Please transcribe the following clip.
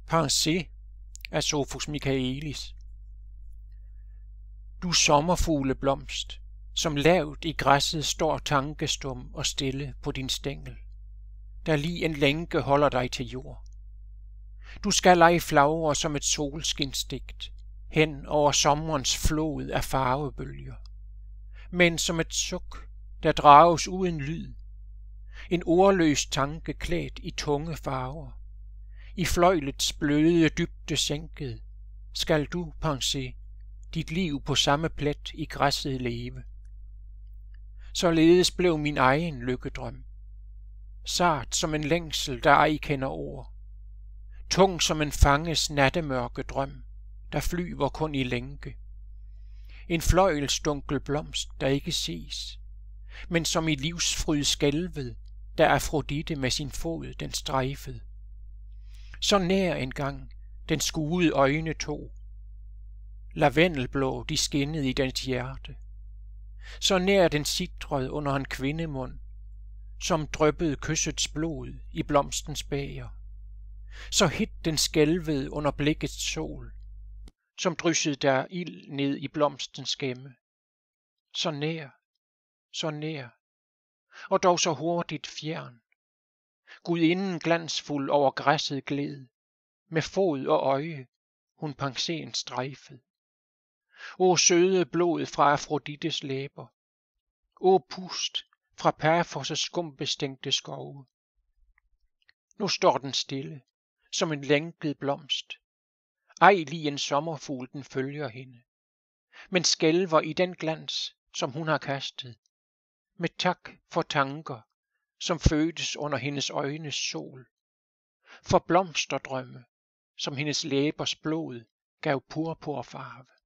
Pensée af Sophus Michaelis. Du sommerfugleblomst, som lavt i græsset står tankestum og stille på din stængel, der lig en lænke holder dig til jord. Du skal lege flagre som et solskinsdigt hen over sommerens flod af farvebølger, men som et suk, der drages uden lyd, en ordløs tanke klædt i tunge farver, i fløjlets bløde dybde sænket, skal du, pensée, dit liv på samme plet i græsset leve. Således blev min egen lykkedrøm, sart som en længsel, der ej kender ord, tung som en fanges nattemørke drøm, der flyver kun i lænke. En fløjelsdunkel blomst, der ikke ses, men som i livsfryd skælved, da Afrodite med sin fod den strejfede. Så nær engang den skuede øjne tog, lavendelblå de skinnede i dens hjerte. Så nær den sitrede under en kvindemund, som dryppede kyssets blod i blomstens bæger. Så hit den skælvede under blikkets sol, som dryssede der ild ned i blomstens gemme. Så nær, og dog så hurtigt fjern. Gudinden glansfuld over græsset gled, med fod og øje hun penseen strejfede. O søde blod fra Afrodites læber, o pust fra Pafos' skumbestængte skove. Nu står den stille, som en lænket blomst. Ej lige en sommerfugl den følger hende, men skælver i den glans, som hun har kastet, med tak for tanker, som fødtes under hendes øjnes sol, for blomsterdrømme, som hendes læbers blod gav purpurfarve.